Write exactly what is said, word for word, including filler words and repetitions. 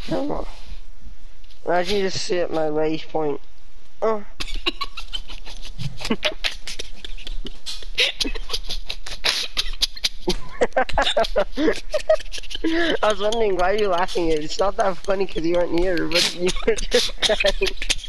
Come on. Imagine you just sit at my race point. Oh. I was wondering why you're laughing. It's not that funny because you weren't here, but you were just saying.